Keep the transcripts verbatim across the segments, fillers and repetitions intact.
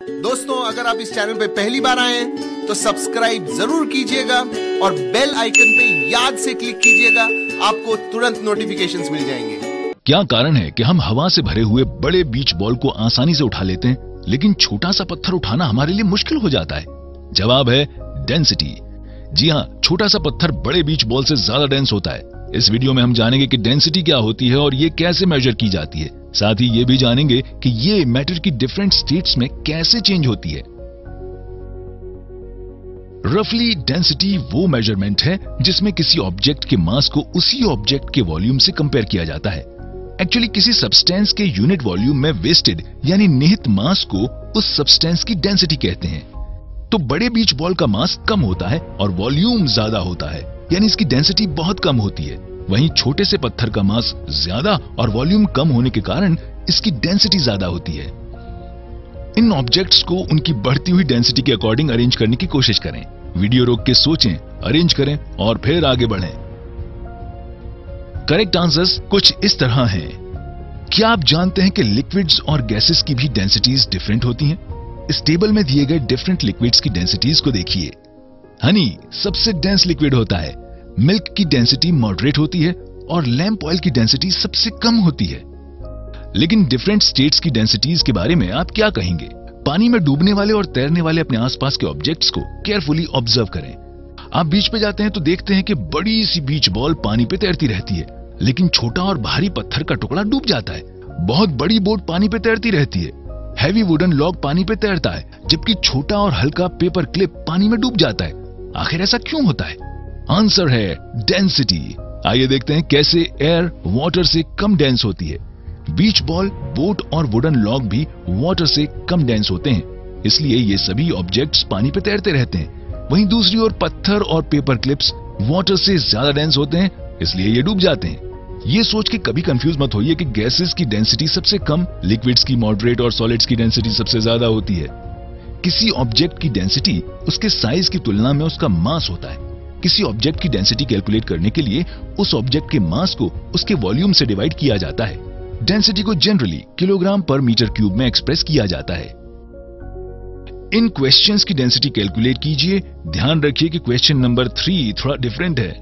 दोस्तों, अगर आप इस चैनल पे पहली बार आए हैं तो सब्सक्राइब जरूर कीजिएगा और बेल आइकन पे याद से क्लिक कीजिएगा, आपको तुरंत नोटिफिकेशंस मिल जाएंगे। क्या कारण है कि हम हवा से भरे हुए बड़े बीच बॉल को आसानी से उठा लेते हैं, लेकिन छोटा सा पत्थर उठाना हमारे लिए मुश्किल हो जाता है? जवाब है डेंसिटी। जी हाँ, छोटा सा पत्थर बड़े बीच बॉल से ज्यादा डेंस होता है। इस वीडियो में हम जानेंगे कि डेंसिटी क्या होती है और ये कैसे मेजर की जाती है। साथ ही ये भी जानेंगे कि ये मैटर की डिफरेंट स्टेट्स में कैसे चेंज होती है। रफली डेंसिटी वो मेजरमेंट है जिसमें किसी ऑब्जेक्ट के मास को उसी ऑब्जेक्ट के वॉल्यूम से कंपेयर किया जाता है। एक्चुअली किसी सब्सटेंस के यूनिट वॉल्यूम में वेस्टेड यानी निहित मास को उस सब्सटेंस की डेंसिटी कहते हैं। तो बड़े बीच बॉल का मास कम होता है और वॉल्यूम ज्यादा होता है, यानी इसकी डेंसिटी बहुत कम होती है। वहीं छोटे से पत्थर का मास ज्यादा और वॉल्यूम कम होने के कारण इसकी डेंसिटी ज्यादा होती है। इन ऑब्जेक्ट्स को उनकी बढ़ती हुई डेंसिटी के अकॉर्डिंग अरेंज करने की कोशिश करें। वीडियो रोक के सोचें, अरेंज करें और फिर आगे बढ़ें। करेक्ट आंसर्स कुछ इस तरह हैं। क्या आप जानते हैं कि लिक्विड्स और गैसेस की भी डेंसिटीज डिफरेंट होती हैं? इस टेबल में दिए गए डिफरेंट लिक्विड्स की डेंसिटीज को देखिए। हनी सबसे डेंस लिक्विड होता है, मिल्क की डेंसिटी मॉडरेट होती है और लैंप ऑयल की डेंसिटी सबसे कम होती है। लेकिन डिफरेंट स्टेट्स की डेंसिटीज के बारे में आप क्या कहेंगे? पानी में डूबने वाले और तैरने वाले अपने आसपास के ऑब्जेक्ट्स को केयरफुली ऑब्जर्व करें। आप बीच पे जाते हैं तो देखते हैं कि बड़ी सी बीच बॉल पानी पे तैरती रहती है, लेकिन छोटा और भारी पत्थर का टुकड़ा डूब जाता है। बहुत बड़ी बोट पानी पे तैरती रहती है, हैवी वुडन लॉग पानी पे तैरता है, जबकि छोटा और हल्का पेपर क्लिप पानी में डूब जाता है। आखिर ऐसा क्यों होता है? आंसर है डेंसिटी। आइए देखते हैं कैसे एयर वाटर से कम डेंस होती है। बीच बॉल, बोट और वुडन लॉग भी वाटर से कम डेंस होते हैं, इसलिए ये सभी ऑब्जेक्ट्स पानी पे तैरते रहते हैं। वहीं दूसरी ओर पत्थर और पेपर क्लिप्स वाटर से ज्यादा डेंस होते हैं, इसलिए ये डूब जाते हैं। ये सोच के कभी कंफ्यूज मत होइए कि गैसेस की डेंसिटी सबसे कम, लिक्विड्स की मॉडरेट और सॉलिड्स की डेंसिटी सबसे ज्यादा होती है। किसी ऑब्जेक्ट की डेंसिटी उसके साइज की तुलना में उसका मास होता है। किसी ऑब्जेक्ट की डेंसिटी कैलकुलेट करने के लिए उस ऑब्जेक्ट के मास को उसके वॉल्यूम से डिवाइड किया जाता है। डेंसिटी को generally kilogram per metre cube में एक्सप्रेस किया जाता है। इन क्वेश्चंस की डेंसिटी कैलकुलेट कीजिए। ध्यान रखिए कि क्वेश्चन नंबर थ्री थोड़ा डिफरेंट है।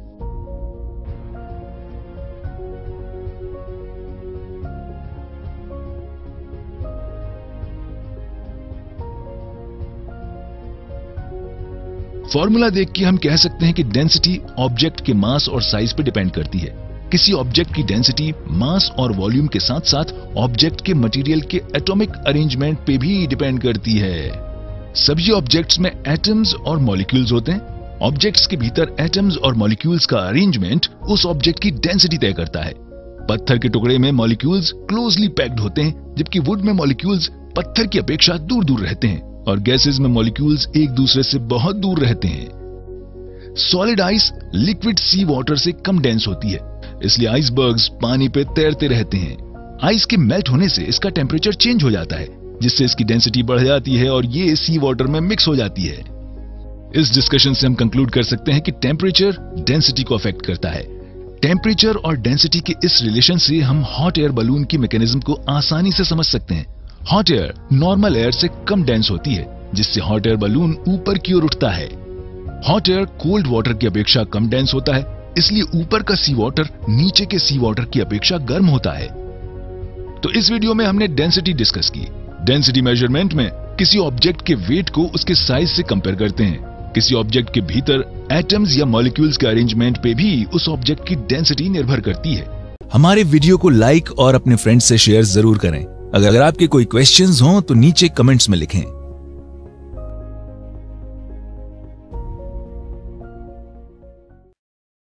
फॉर्मूला देख के हम कह सकते हैं कि डेंसिटी ऑब्जेक्ट के मास और साइज पे डिपेंड करती है। किसी ऑब्जेक्ट की डेंसिटी मास और वॉल्यूम के साथ साथ ऑब्जेक्ट के मटेरियल के एटॉमिक अरेंजमेंट पे भी डिपेंड करती है। सभी ऑब्जेक्ट्स में एटम्स और मॉलिक्यूल्स होते हैं। ऑब्जेक्ट्स के भीतर एटम्स और मॉलिक्यूल्स का अरेंजमेंट उस ऑब्जेक्ट की डेंसिटी तय करता है। पत्थर के टुकड़े में मॉलिक्यूल्स क्लोजली पैक्ड होते हैं, जबकि वुड में मॉलिक्यूल्स पत्थर की अपेक्षा दूर दूर रहते हैं और गैसेस में मॉलिक्यूल्स एक दूसरे से बहुत दूर रहते हैं। सॉलिड आइस लिक्विड सी वाटर से कम डेंस होती है, इसलिए आइसबर्ग्स पानी पे तैरते रहते हैं। आइस के मेल्ट होने से इसका टेम्परेचर चेंज हो जाता है, जिससे इसकी डेंसिटी बढ़ जाती है और ये सी वाटर में मिक्स हो जाती है। इस डिस्कशन से हम कंक्लूड कर सकते हैं कि टेम्परेचर डेंसिटी को अफेक्ट करता है। टेम्परेचर और डेंसिटी के इस रिलेशन से हम हॉट एयर बलून की मैकेनिज्म को आसानी से समझ सकते हैं। हॉट एयर नॉर्मल एयर से कम डेंस होती है, जिससे हॉट एयर बलून ऊपर की ओर उठता है। हॉट एयर कोल्ड वाटर की अपेक्षा कम डेंस होता है, इसलिए ऊपर का सी वाटर नीचे के सी वाटर की अपेक्षा गर्म होता है। तो इस वीडियो में हमने डेंसिटी डिस्कस की। डेंसिटी मेजरमेंट में किसी ऑब्जेक्ट के वेट को उसके साइज से कंपेयर करते हैं। किसी ऑब्जेक्ट के भीतर एटम्स या मॉलिक्यूल्स के अरेंजमेंट पे भी उस ऑब्जेक्ट की डेंसिटी निर्भर करती है। हमारे वीडियो को लाइक और अपने फ्रेंड्स से शेयर जरूर करें। अगर आपके कोई क्वेश्चंस हों तो नीचे कमेंट्स में लिखें।